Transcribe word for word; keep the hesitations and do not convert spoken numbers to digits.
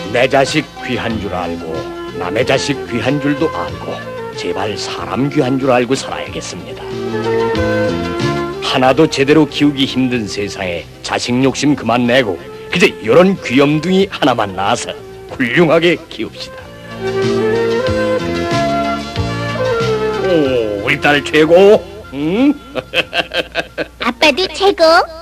내 자식 귀한 줄 알고 남의 자식 귀한 줄도 알고 제발 사람 귀한 줄 알고 살아야겠습니다. 하나도 제대로 키우기 힘든 세상에 자식 욕심 그만 내고 그저 이런 귀염둥이 하나만 낳아서 훌륭하게 키웁시다. 오, 우리 딸 최고. 응? 아빠도 최고.